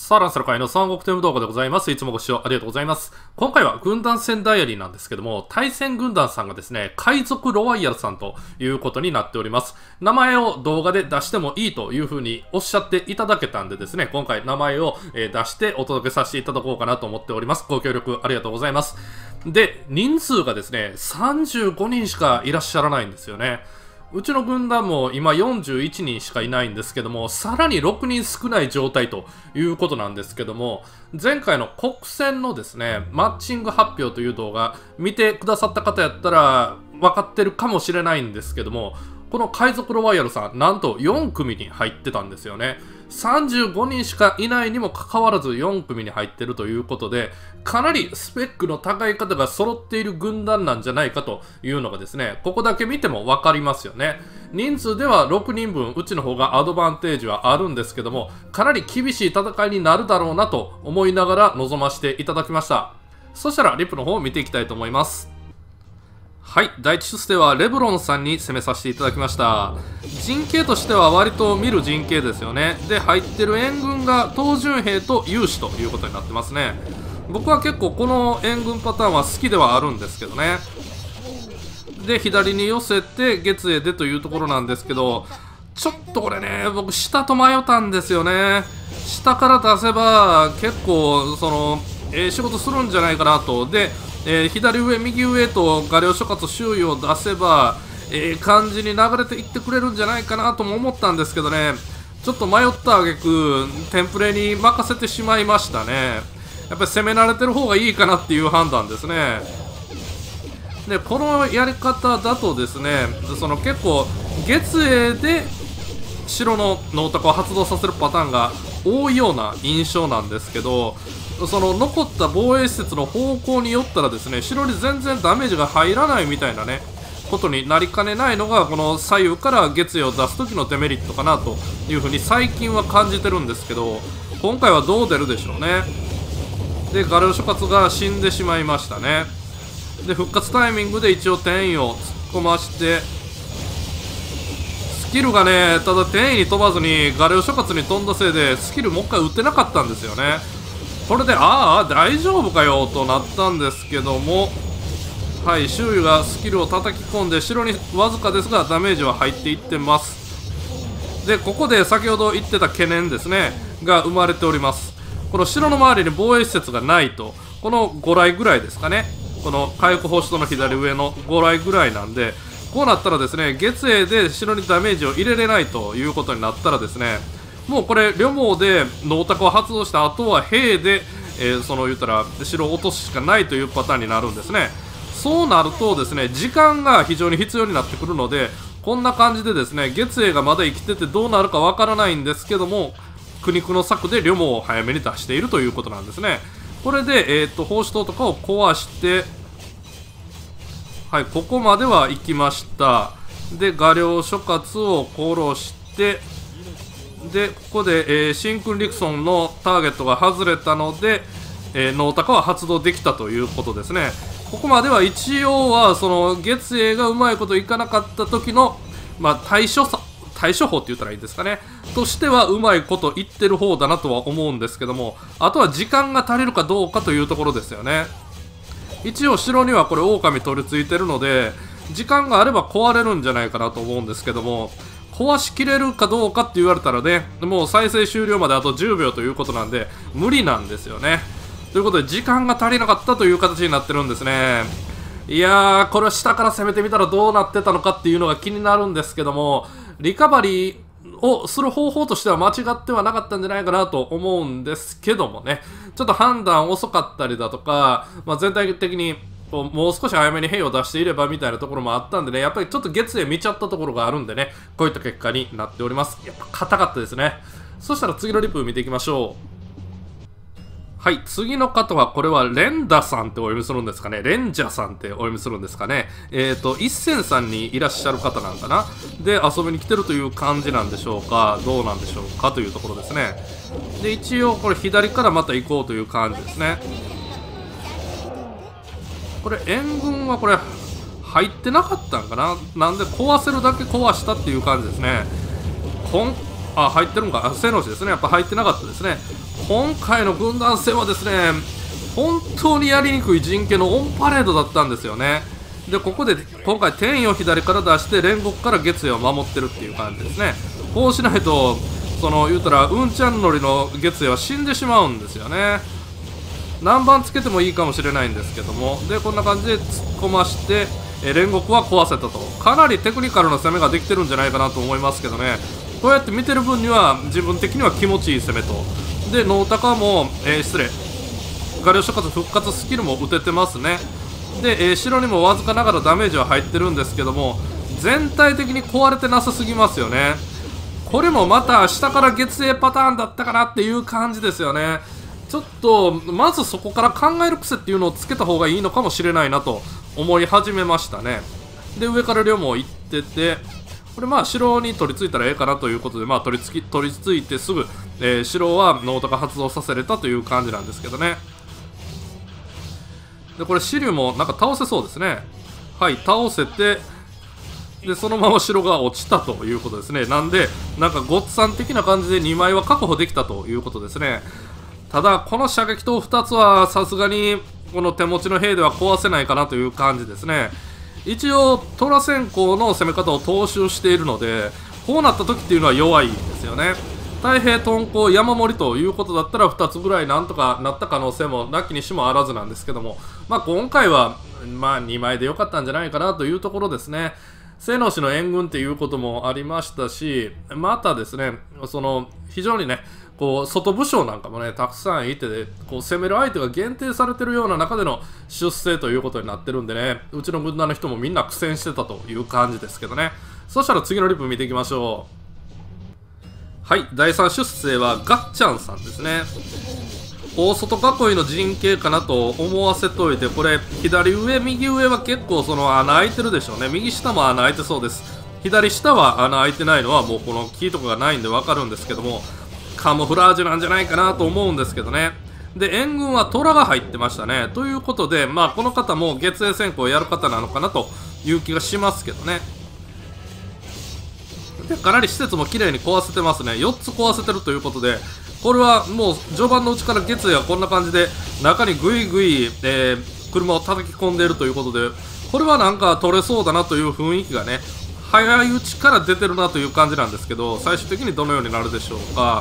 さあ、ランスの会の三国テーム動画でございます。いつもご視聴ありがとうございます。今回は軍団戦ダイアリーなんですけども、対戦軍団さんがですね、海賊ロワイヤルさんということになっております。名前を動画で出してもいいというふうにおっしゃっていただけたんでですね、今回名前を出してお届けさせていただこうかなと思っております。ご協力ありがとうございます。で、人数がですね、35人しかいらっしゃらないんですよね。うちの軍団も今41人しかいないんですけども、さらに6人少ない状態ということなんですけども、前回の国戦のですね、マッチング発表という動画、見てくださった方やったら分かってるかもしれないんですけども、この海賊ロワイヤルさん、なんと4組に入ってたんですよね。35人しかいないにもかかわらず4組に入ってるということで、かなりスペックの高い方が揃っている軍団なんじゃないかというのがですね、ここだけ見てもわかりますよね。人数では6人分、うちの方がアドバンテージはあるんですけども、かなり厳しい戦いになるだろうなと思いながら臨ませていただきました。そしたらリップの方を見ていきたいと思います。はい、第一出世はレブロンさんに攻めさせていただきました。陣形としては割と見る陣形ですよね。で、入ってる援軍が東順兵と勇士ということになってますね。僕は結構この援軍パターンは好きではあるんですけどね。で、左に寄せて月影でというところなんですけど、ちょっとこれね、僕下と迷ったんですよね。下から出せば結構仕事するんじゃないかなと。で、左上右上と画量諸葛周囲を出せば感じに流れていってくれるんじゃないかなとも思ったんですけどね、ちょっと迷った挙句テンプレに任せてしまいましたね。やっぱり攻め慣れてる方がいいかなっていう判断ですね。で、このやり方だとですね、結構月影で城のノータクを発動させるパターンが多いような印象なんですけど、残った防衛施設の方向によったらですね、城に全然ダメージが入らないみたいなねことになりかねないのが、この左右から月影を出す時のデメリットかなというふうに最近は感じてるんですけど、今回はどう出るでしょうね。で、画量諸葛が死んでしまいましたね。で、復活タイミングで一応転移を突っ込ましてスキルがね、ただ転移に飛ばずに画量諸葛に飛んだせいでスキルもう一回打ってなかったんですよね。これで大丈夫かよとなったんですけども、はい、周囲がスキルを叩き込んで城にわずかですがダメージは入っていってます。で、ここで先ほど言ってた懸念ですねが生まれております。この城の周りに防衛施設がないと、この5来ぐらいですかね、この火力放出の左上の5来ぐらいなんで、こうなったらですね、月影で城にダメージを入れれないということになったらですね、もうこれ両網でノータクを発動した後は兵で、言ったら城を落とすしかないというパターンになるんですね。そうなるとですね、時間が非常に必要になってくるので、こんな感じでですね、月影がまだ生きててどうなるかわからないんですけども、苦肉の策で両網を早めに出しているということなんですね。これで、砲手塔とかを壊して、はい、ここまでは行きました。で、画量諸葛を殺して、で、ここで、真空リクソンのターゲットが外れたので、ノータカは発動できたということですね。ここまでは一応は月影がうまいこといかなかった時の、対処法って言ったらいいですかね、としてはうまいこと言ってる方だなとは思うんですけども、あとは時間が足りるかどうかというところですよね。一応城にはこれ狼取り付いてるので、時間があれば壊れるんじゃないかなと思うんですけども、壊しきれるかどうかって言われたらね、もう再生終了まであと10秒ということなんで無理なんですよね。ということで時間が足りなかったという形になってるんですね。いやー、これは下から攻めてみたらどうなってたのかっていうのが気になるんですけども、リカバリーをする方法としては間違ってはなかったんじゃないかなと思うんですけどもね、ちょっと判断遅かったりだとか、全体的にもう少し早めに兵を出していればみたいなところもあったんでね、やっぱりちょっと月影見ちゃったところがあるんでね、こういった結果になっております。やっぱ硬かったですね。そしたら次のリプ見ていきましょう。はい、次の方は、これはレンダさんってお読みするんですかね、レンジャさんってお読みするんですかね、一銭さんにいらっしゃる方なんかな、で遊びに来てるという感じなんでしょうか、どうなんでしょうかというところですね。で、一応これ左からまた行こうという感じですね。これ援軍はこれ入ってなかったんかな、なんで壊せるだけ壊したっていう感じですね。 あ、入ってるんか。正の字ですね。やっぱ入ってなかったですね。今回の軍団戦はですね、本当にやりにくい陣形のオンパレードだったんですよね。で、ここで今回天意を左から出して煉獄から月影を守ってるっていう感じですね。こうしないと、言うたらうんちゃんのりの月影は死んでしまうんですよね。何番つけてもいいかもしれないんですけども、でこんな感じで突っ込まして、煉獄は壊せたと。かなりテクニカルな攻めができてるんじゃないかなと思いますけどね。こうやって見てる分には自分的には気持ちいい攻めと。でノータカも、失礼、画量諸活復活スキルも打ててますね。で、白にもわずかながらダメージは入ってるんですけども、全体的に壊れてなさすぎますよね。これもまた下から月影パターンだったかなっていう感じですよね。ちょっとまずそこから考える癖っていうのをつけた方がいいのかもしれないなと思い始めましたね。で上から両も行ってて、これまあ城に取り付いたらええかなということで、まあ取り付いてすぐ、城はノータが発動させれたという感じなんですけどね。でこれ支流もなんか倒せそうですね。はい、倒せて、でそのまま城が落ちたということですね。なんでなんかごっつぁん的な感じで2枚は確保できたということですね。ただこの射撃刀2つはさすがにこの手持ちの兵では壊せないかなという感じですね。一応虎先行の攻め方を踏襲しているので、こうなった時っていうのは弱いんですよね。太平遁甲山盛りということだったら2つぐらいなんとかなった可能性もなきにしもあらずなんですけども、まあ今回はまあ2枚で良かったんじゃないかなというところですね。清野氏の援軍っていうこともありましたし、またですね、非常にね、こう外武将なんかもねたくさんいて、こう攻める相手が限定されてるような中での出世ということになってるんでね、うちの軍団の人もみんな苦戦してたという感じですけどね。そしたら次のリプ見ていきましょう。はい、第3出世はガッチャンさんですね。大外囲いの陣形かなと思わせといて、これ左上右上は結構穴開いてるでしょうね。右下も穴開いてそうです。左下は穴開いてないのはもうこの木とかがないんで分かるんですけども、カモフラージュなんじゃないかなと思うんですけどね。で援軍は虎が入ってましたね。ということでまあこの方も月影先行をやる方なのかなという気がしますけどね。でかなり施設も綺麗に壊せてますね。4つ壊せてるということで、これはもう序盤のうちから月影はこんな感じで中にグイグイ、車を叩き込んでいるということで、これはなんか取れそうだなという雰囲気がね早いうちから出てるなという感じなんですけど、最終的にどのようになるでしょうか。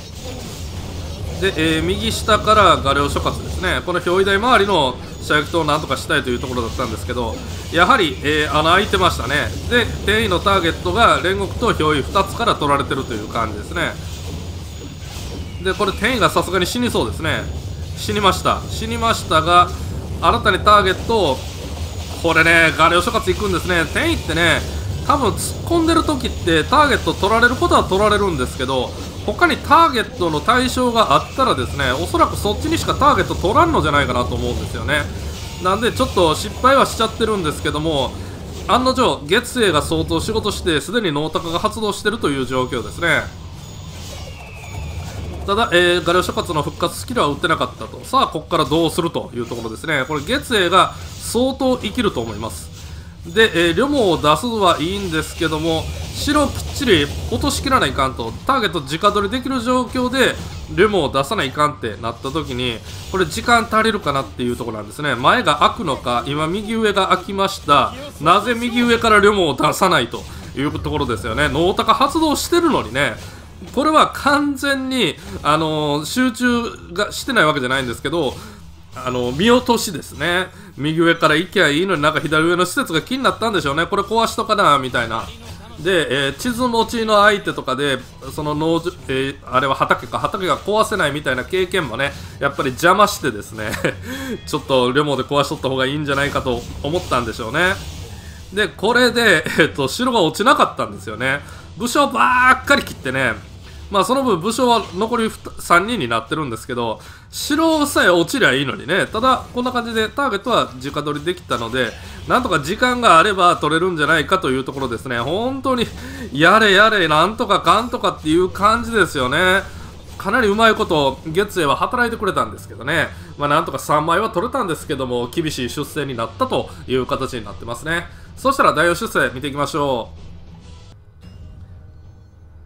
で、右下から画量諸活ですね。この表意台周りの射撃刀をなんとかしたいというところだったんですけど、やはり、穴開いてましたね。で転移のターゲットが煉獄と表意2つから取られてるという感じですね。でこれ転移がさすがに死にそうですね。死にましたが、新たにターゲットを、これね画量諸活いくんですね。転移ってね多分突っ込んでる時ってターゲット取られることは取られるんですけど、他にターゲットの対象があったらですね、おそらくそっちにしかターゲット取らんのじゃないかなと思うんですよね。なんでちょっと失敗はしちゃってるんですけども、案の定月影が相当仕事してすでにノータカが発動してるという状況ですね。ただ、画量諸活の復活スキルは打ってなかったと。さあここからどうするというところですね。これ月影が相当生きると思います。で、リョモを出すのはいいんですけども、白をきっちり落としきらないかんと、ターゲット直取りできる状況でリョモを出さないかんってなった時に、これ時間足りるかなっていうところなんですね。前が開くのか、今右上が開きました。なぜ右上からリョモを出さないというところですよね。ノータカ発動してるのにね、これは完全に、集中がしてないわけじゃないんですけど、見落としですね。右上から行きゃいいのになんか左上の施設が気になったんでしょうね。これ壊しとかなみたいな。で、地図持ちの相手とかであれは畑が壊せないみたいな経験もねやっぱり邪魔してですねちょっとレモで壊しとった方がいいんじゃないかと思ったんでしょうね。でこれで、城が落ちなかったんですよね。武将ばっかり切ってね、まあその分武将は残り3人になってるんですけど、城さえ落ちりゃいいのにね。ただこんな感じでターゲットは直取りできたので、なんとか時間があれば取れるんじゃないかというところですね。本当にやれやれなんとかかんとかっていう感じですよね。かなりうまいこと月影は働いてくれたんですけどね、まあなんとか3枚は取れたんですけども、厳しい出世になったという形になってますね。そしたら第4出世見ていきましょう。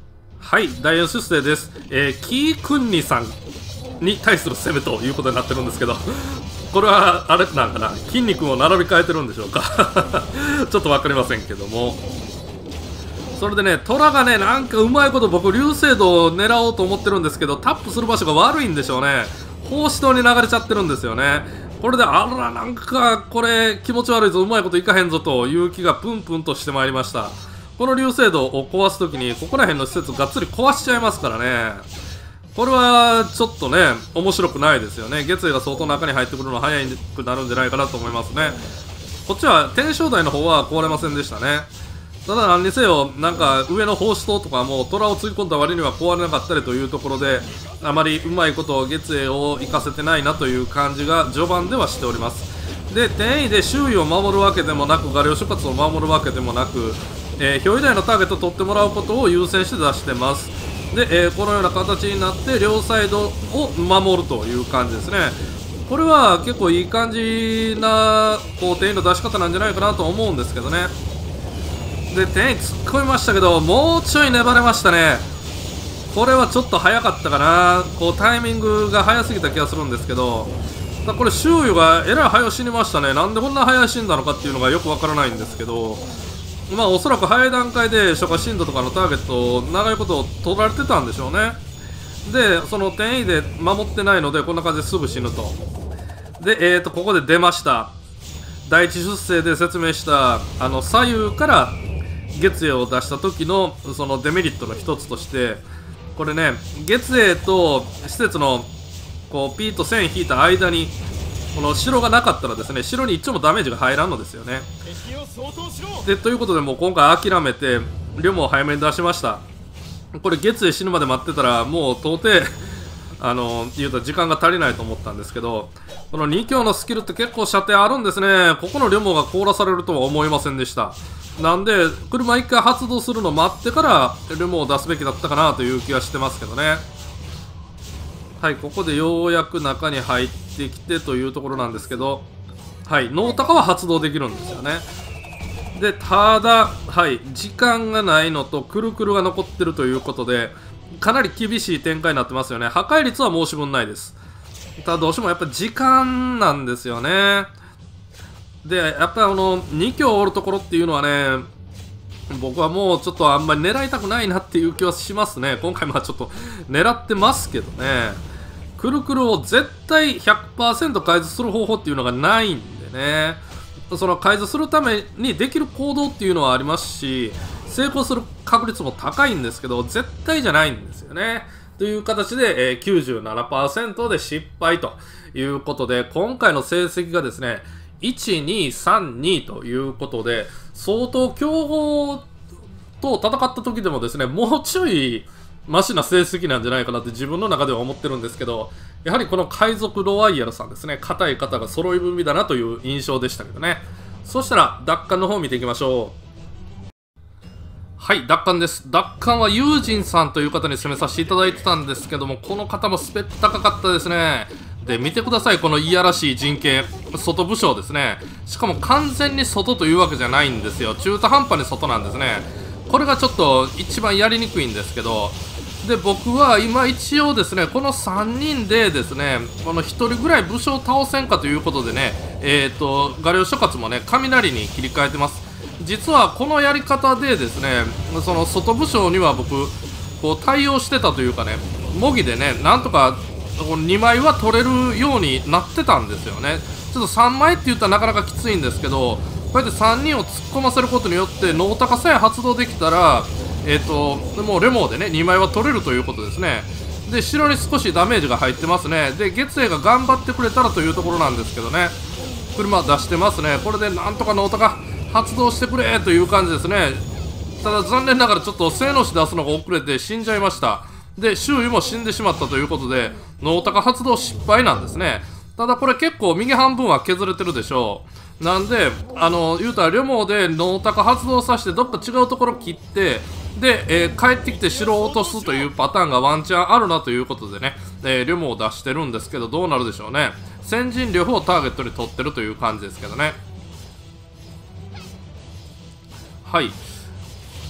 はい、第4出世です。キークンニさんに対する攻めということになってるんですけど、これはあれなんかな、筋肉を並び替えてるんでしょうかちょっと分かりませんけども、それでね、虎がね、なんかうまいこと僕、流星道を狙おうと思ってるんですけど、タップする場所が悪いんでしょうね。放射灯に流れちゃってるんですよね。これで、あら、なんか、これ、気持ち悪いぞ、うまいこといかへんぞという気がプンプンとしてまいりました。この流星道を壊すときに、ここら辺の施設がっつり壊しちゃいますからね。これは、ちょっとね、面白くないですよね。月影が相当中に入ってくるのは早くなるんじゃないかなと思いますね。こっちは、天正台の方は壊れませんでしたね。ただ何にせよ、なんか上の放射灯とかも虎をつぎ込んだ割には壊れなかったりというところで、あまりうまいこと月影を活かせてないなという感じが序盤ではしております。で、転移で周囲を守るわけでもなく、画量諸葛を守るわけでもなく、表以外のターゲットを取ってもらうことを優先して出してます。で、このような形になって両サイドを守るという感じですね。これは結構いい感じなこう転移の出し方なんじゃないかなと思うんですけどね。で、点に突っ込みましたけど、もうちょい粘れましたね。これはちょっと早かったかな。こうタイミングが早すぎた気がするんですけど、これ周囲がえらい早死にましたね。なんでこんな早死んだのかっていうのがよくわからないんですけど、まあおそらく早い段階で初夏震度とかのターゲットを長いこと取られてたんでしょうね。で、その転移で守ってないのでこんな感じですぐ死ぬと。で、ここで出ました。第一出世で説明した左右から月影を出した時のそのデメリットの一つとして、これね、月影と施設のこうピーと線引いた間にこの城がなかったらですね、城に一丁もダメージが入らんのですよね。で、ということでもう今回諦めて龍も早めに出しました。これ月影死ぬまで待ってたらもう到底言うと時間が足りないと思ったんですけど、この2強のスキルって結構射程あるんですね。ここの龍もが凍らされるとは思いませんでした。なんで車1回発動するのを待ってから龍もを出すべきだったかなという気はしてますけどね。はい、ここでようやく中に入ってきてというところなんですけど、はい、ノータカは発動できるんですよね。で、ただ、はい、時間がないのとくるくるが残ってるということで、かなり厳しい展開になってますよね。破壊率は申し分ないです。ただどうしてもやっぱ時間なんですよね。で、やっぱり2強おるところっていうのはね、僕はもうちょっとあんまり狙いたくないなっていう気はしますね。今回ちょっと狙ってますけどね。くるくるを絶対 100% 改図する方法っていうのがないんでね。その改図するためにできる行動っていうのはありますし、成功する確率も高いんですけど、絶対じゃないんですよね。という形で、97% で失敗ということで、今回の成績がですね、1、2、3、2ということで、相当強豪と戦った時でもですね、もうちょいマシな成績なんじゃないかなって自分の中では思ってるんですけど、やはりこの海賊ロワイヤルさんですね、硬い方が揃い踏みだなという印象でしたけどね。そしたら、奪還の方を見ていきましょう。はい、奪還です。奪還はユージンさんという方に攻めさせていただいてたんですけども、この方もスペック高かったですね。で、見てください、このいやらしい陣形。外武将ですね。しかも完全に外というわけじゃないんですよ。中途半端に外なんですね。これがちょっと一番やりにくいんですけど、で、僕は今一応ですね、この3人でですね、この1人ぐらい武将を倒せんかということでね、画量諸葛もね、雷に切り替えてます。実はこのやり方でですね、その外武将には僕、こう対応してたというかね、模擬でね、なんとか2枚は取れるようになってたんですよね。ちょっと3枚って言ったらなかなかきついんですけど、こうやって3人を突っ込ませることによってノータカさえ発動できたら、もうレモーでね2枚は取れるということですね。で、城に少しダメージが入ってますね。で、月影が頑張ってくれたらというところなんですけどね、車出してますね。これでなんとかノータカ発動してくれという感じですね。ただ残念ながらちょっと正の字出すのが遅れて死んじゃいました。で、周囲も死んでしまったということで、ノータカ発動失敗なんですね。ただこれ結構右半分は削れてるでしょう。なんで、言うたらリョモでノータカ発動させてどっか違うところ切って、で、帰ってきて城を落とすというパターンがワンチャンあるなということでね、リョモを出してるんですけど、どうなるでしょうね。先陣両方をターゲットに取ってるという感じですけどね。はい。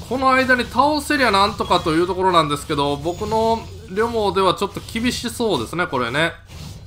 この間に倒せりゃなんとかというところなんですけど、僕のリョモではちょっと厳しそうですね、これね。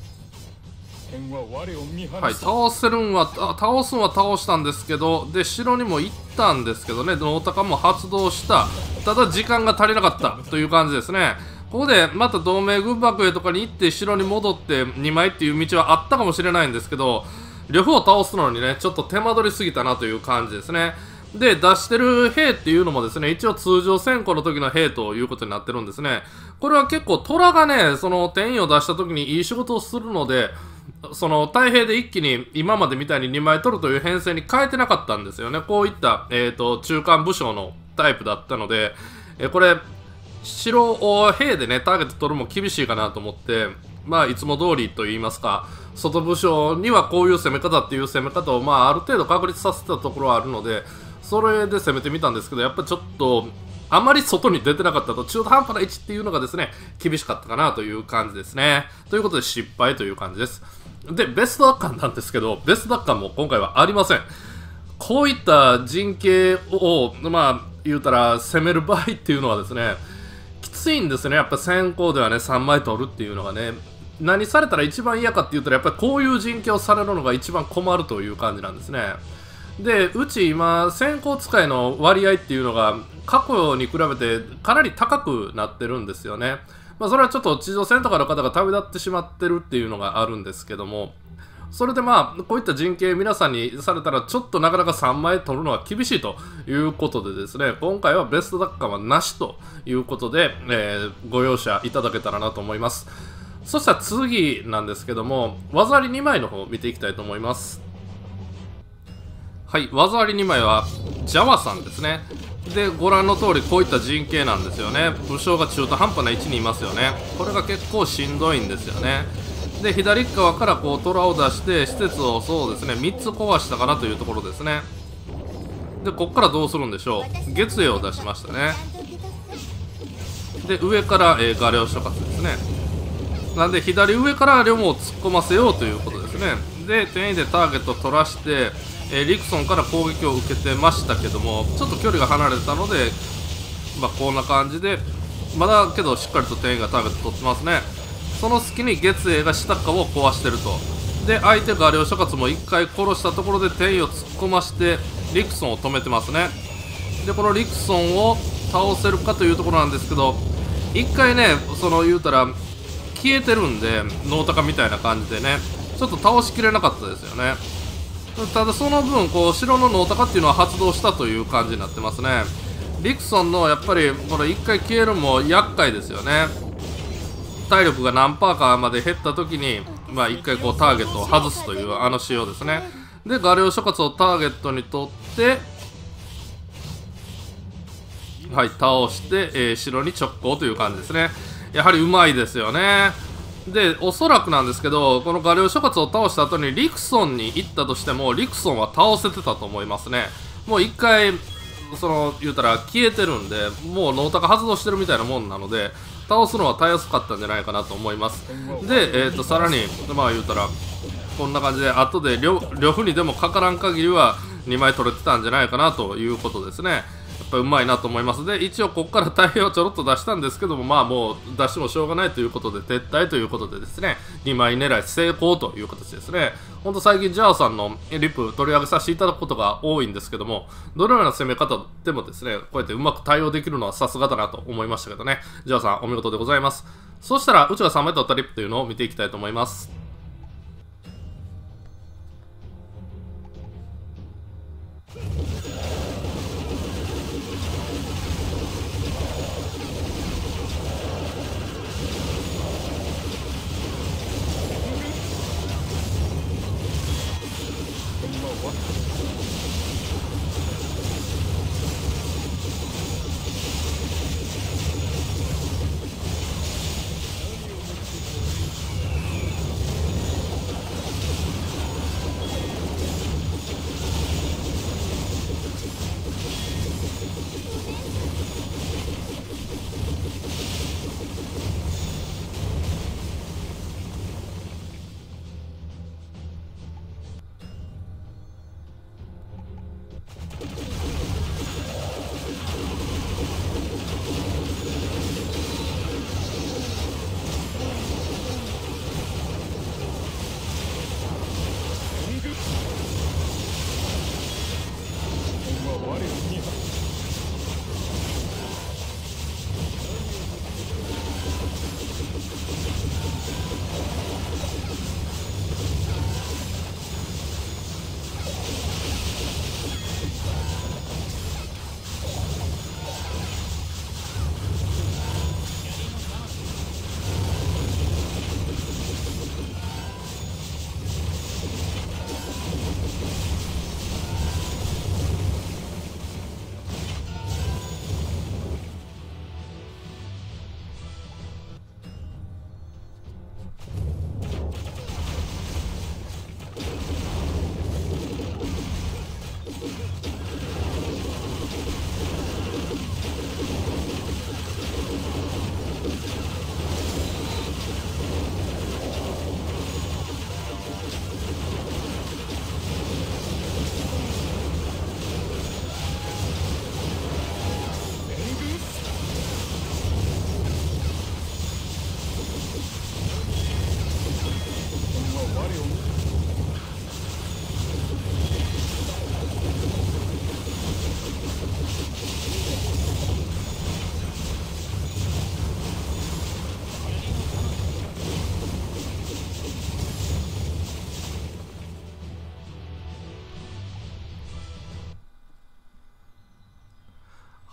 はい、倒すんは倒したんですけど、で、城にも行ったんですけどね、ノータカも発動した。ただ、時間が足りなかったという感じですね。ここでまた同盟軍幕へとかに行って城に戻って2枚っていう道はあったかもしれないんですけど、両方倒すのにね、ちょっと手間取りすぎたなという感じですね。で、出してる兵っていうのもですね、一応通常戦庫の時の兵ということになってるんですね。これは結構虎がね、その転移を出した時にいい仕事をするので、その太平で一気に今までみたいに2枚取るという編成に変えてなかったんですよね。こういった、中間武将のタイプだったので、これ、城を兵でね、ターゲット取るも厳しいかなと思って、まあ、いつも通りと言いますか、外武将にはこういう攻め方っていう攻め方を、まあ、ある程度確立させてたところはあるので、それで攻めてみたんですけど、やっぱりちょっと、あまり外に出てなかったと、中途半端な位置っていうのがですね、厳しかったかなという感じですね。ということで失敗という感じです。で、ベスト奪還なんですけど、ベスト奪還も今回はありません。こういった陣形を、まあ、言うたら攻める場合っていうのはですね、きついんですね。やっぱ先行ではね、3枚取るっていうのがね、何されたら一番嫌かって言ったら、やっぱりこういう陣形をされるのが一番困るという感じなんですね。で、うち今、先行使いの割合っていうのが、過去に比べてかなり高くなってるんですよね。まあ、それはちょっと地上戦とかの方が旅立ってしまってるっていうのがあるんですけども、それでまあ、こういった陣形皆さんにされたら、ちょっとなかなか3枚取るのは厳しいということでですね、今回はベスト奪還はなしということで、ご容赦いただけたらなと思います。そしたら次なんですけども、技あり2枚の方を見ていきたいと思います。はい、技あり2枚は、ジャワさんですね。で、ご覧の通りこういった陣形なんですよね。武将が中途半端な位置にいますよね。これが結構しんどいんですよね。で、左側からこう虎を出して施設をそうですね、3つ壊したかなというところですね。で、こっからどうするんでしょう。月影を出しましたね。で、上から、画量諸葛ですね。なんで、左上から両毛を突っ込ませようということですね。で、転移でターゲットを取らして、リクソンから攻撃を受けてましたけども、ちょっと距離が離れたので、まあ、こんな感じで、まだけどしっかりと転移がターゲット取ってますね。その隙に月影が下側を壊してると。で、相手が両諸葛も1回殺したところで転移を突っ込まして、リクソンを止めてますね。で、このリクソンを倒せるかというところなんですけど、1回ね、言うたら、消えてるんで、ノータカみたいな感じでね、ちょっと倒しきれなかったですよね。ただその分、城のノータカっていうのは発動したという感じになってますね。リクソンのやっぱり、これ1回消えるのも厄介ですよね。体力が何パーかまで減った時に、まあ1回ターゲットを外すという仕様ですね。で、画量諸葛をターゲットに取って、はい、倒して、城に直行という感じですね。やはりうまいですよね。で、おそらくなんですけど、この画量諸葛を倒した後にリクソンに行ったとしても、リクソンは倒せてたと思いますね。もう一回、言うたら消えてるんで、もうノータカ発動してるみたいなもんなので、倒すのはたやすかったんじゃないかなと思います。で、さらに、まあ言うたら、こんな感じで、後で呂布にでもかからん限りは、2枚取れてたんじゃないかなということですね。やっぱうまいなと思います。で、一応ここから太平をちょろっと出したんですけども、まあもう出してもしょうがないということで、撤退ということでですね、2枚狙い成功という形ですね。ほんと最近ジャーさんのリプ取り上げさせていただくことが多いんですけども、どのような攻め方でもですね、こうやってうまく対応できるのはさすがだなと思いましたけどね。ジャーさんお見事でございます。そしたら、うちが3枚取ったリプというのを見ていきたいと思います。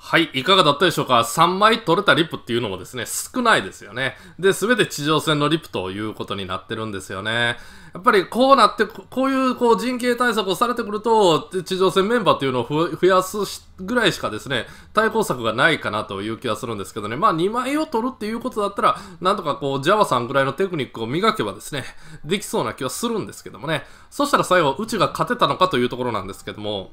はい、いかがだったでしょうか。3枚取れたリップっていうのもですね、少ないですよね。で、すべて地上戦のリップということになってるんですよね。やっぱりこうなって、こういう陣形対策をされてくると、地上戦メンバーっていうのを増やすぐらいしかですね、対抗策がないかなという気はするんですけどね。まあ2枚を取るっていうことだったら、なんとかジャワさんぐらいのテクニックを磨けばですね、できそうな気はするんですけどもね。そしたら最後、うちが勝てたのかというところなんですけども、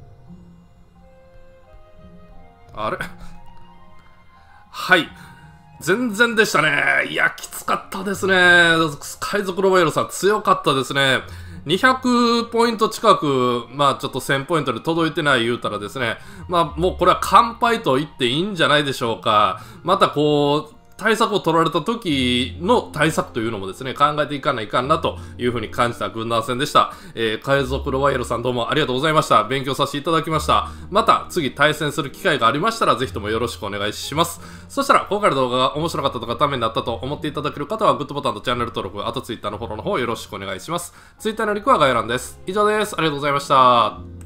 あれはい。全然でしたね。いや、きつかったですね。海賊ロバイルさん強かったですね。200ポイント近く、まあちょっと1000ポイントで届いてない言うたらですね、まあもうこれは完敗と言っていいんじゃないでしょうか。また対策を取られた時の対策というのもですね、考えていかないかんなというふうに感じた軍団戦でした。海賊ロワイヤルさんどうもありがとうございました。勉強させていただきました。また次対戦する機会がありましたら、ぜひともよろしくお願いします。そしたら、今回の動画が面白かったとかためになったと思っていただける方は、グッドボタンとチャンネル登録、あと Twitter のフォローの方よろしくお願いします。Twitter のリンクは概要欄です。以上です。ありがとうございました。